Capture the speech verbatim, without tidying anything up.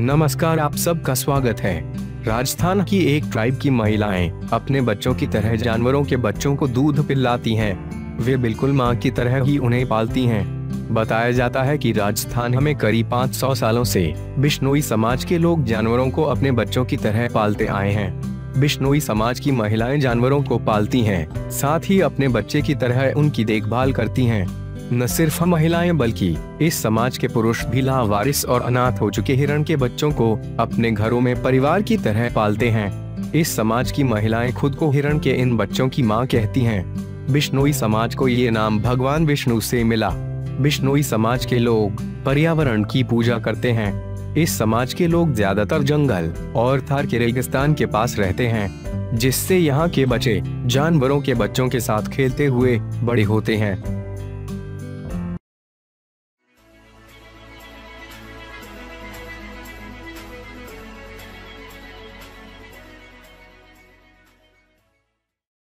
नमस्कार, आप सबका स्वागत है। राजस्थान की एक ट्राइब की महिलाएं अपने बच्चों की तरह जानवरों के बच्चों को दूध पिलाती हैं। वे बिल्कुल मां की तरह ही उन्हें पालती हैं। बताया जाता है कि राजस्थान में करीब पाँच सौ सालों से बिश्नोई समाज के लोग जानवरों को अपने बच्चों की तरह पालते आए हैं। बिश्नोई समाज की महिलाएं जानवरों को पालती हैं, साथ ही अपने बच्चे की तरह उनकी देखभाल करती हैं। न सिर्फ महिलाएं बल्कि इस समाज के पुरुष भी लावारिस और अनाथ हो चुके हिरण के बच्चों को अपने घरों में परिवार की तरह पालते हैं। इस समाज की महिलाएं खुद को हिरण के इन बच्चों की मां कहती हैं। बिश्नोई समाज को ये नाम भगवान विष्णु से मिला। बिश्नोई समाज के लोग पर्यावरण की पूजा करते हैं। इस समाज के लोग ज्यादातर जंगल और थार के रेगिस्तान के पास रहते हैं, जिससे यहाँ के बच्चे जानवरों के बच्चों के साथ खेलते हुए बड़े होते हैं।